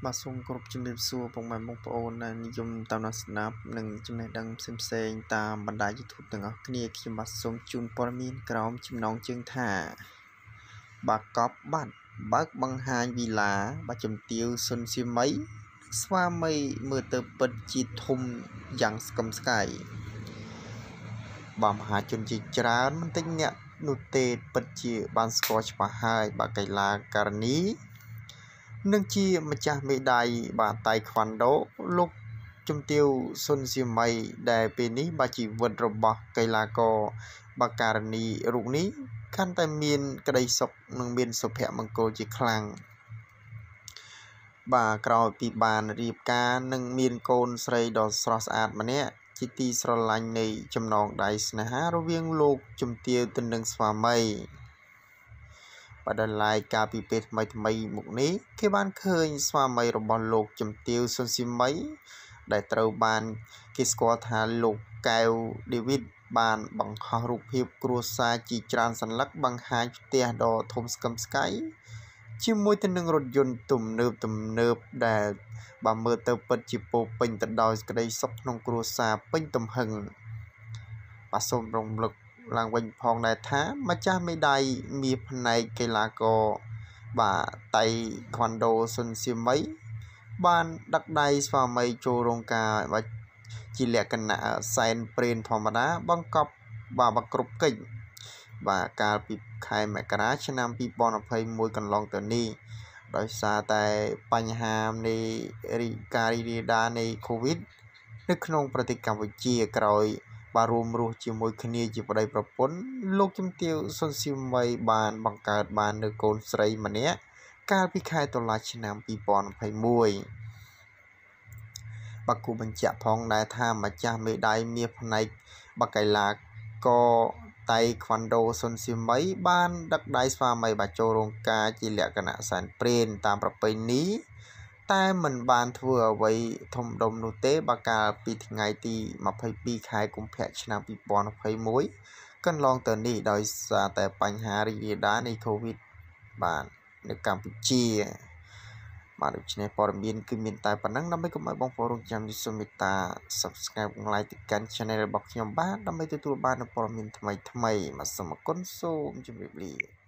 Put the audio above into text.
มาส่งกรุบជំរាបសួរពុកម៉ែបងប្អូនដែលនិយមតាមដានស្ដាប់និងចំណេះដឹងផ្សេងៗតាមបណ្ដាញ YouTube ទាំងអស់គ្នាខ្ញុំបាទសូមជូនព័ត៌មានក្រោមចំណងជើងថាបាកប់បាត់បើកបង្ហាញវីឡាបាជំទាវសុនសៀមីស្វាមីមើលទៅពិតជាធំយ៉ាងស្កឹមស្កៃបាទមហាជនជាច្រើនមិនតិចអ្នកនោះទេពិតជាបានស្គាល់ច្បាស់ហើយបាទកីឡាករនីនឹងជាម្ចាស់មេដាយបាទតៃក្វាន់ដូលោកជំទាវសុនសៀមីដែលពេលនេះបាទជីវិតរបស់កីឡាករបាការនីរូបនេះកាន់តែមានក្តីសុខនិងមានសុភមង្គលជាខ្លាំងបាទក្រោយពីបានរៀបការនិងមានកូនស្រីដ៏ស្រស់ស្អាតម្នាក់ជាទីស្រឡាញ់នៃចំណងដៃស្នេហារវាងលោកជំទាវទៅនឹងស្វាមីបដឡាយការពីពេលថ្មីមកនេះគេបានឃើញស្វាមីរបស់លោកជំទាវសុនសៀមីដែលត្រូវបានគេស្គាល់ថាលោកកែវដេវីតបានបង្ហោះរូបភាពគ្រួសារជាច្រើនសន្លឹកបង្ហាញផ្ទះដ៏ធំស្កឹមស្កៃជាមួយទៅនឹងរថយន្តទំនើបដែលបើមើលទៅពិតជាពោពេញទៅដោយក្តីសុខក្នុងគ្រួសារពេញទំហឹងបាទសូមរំលឹកឡើងវិញផងដែរថាម្ចាស់មេដាយមាសផ្នែកកីឡាករបាទតៃក្វាន់ដូសុនសៀមីបានដឹកដៃស្វាមីចូលរោងការបាទជាលក្ខណៈសែនព្រេនធម្មតាបង្កប់បាទគ្រប់កិច្ចបាទកាលពីខែមករាឆ្នាំ2021កន្លងទៅនេះដោយសារតែបញ្ហានៃការរីករាលដាលនៃ COVID នៅក្នុងប្រទេសកម្ពុជាក្រោយបាទរួមរស់ជាមួយគ្នាជាប្តីប្រពន្ធលោកជំទាវសុនសៀមីបានបង្កើតបាននៅកូនស្រីម្នាក់កាលពីខែតុលាឆ្នាំ2021បាទគូបញ្ជាក់ផងដែរថាម្ចាស់មេដាយមាសផ្នែកបាកីឡាករតៃក្វាន់ដូសុនសៀមីបានដឹកដៃស្វាមីបាទចូលរោងការជាលក្ខណៈសែនព្រេនតាមប្រពៃណីតែមិនបានធ្វើអ្វីធំដុំនោះទេបើកាលពីថ្ងៃទី22ខែកុម្ភៈឆ្នាំ2021កន្លងទៅនេះដោយសារតែបញ្ហារីករាលដាលនៃ COVID បាទនៅកម្ពុជាបាទដូច្នេះព័ត៌មានគឺមានតែប៉ុណ្ណឹងដើម្បីកុំឲ្យបងប្អូនរងចាំសូមមេត្តា Subscribe និង Like ទៅកាន់ Channel របស់ខ្ញុំបាទដើម្បីទទួលបាននូវព័ត៌មានថ្មីៗបាទសូមអរគុណសូមជម្រាបលា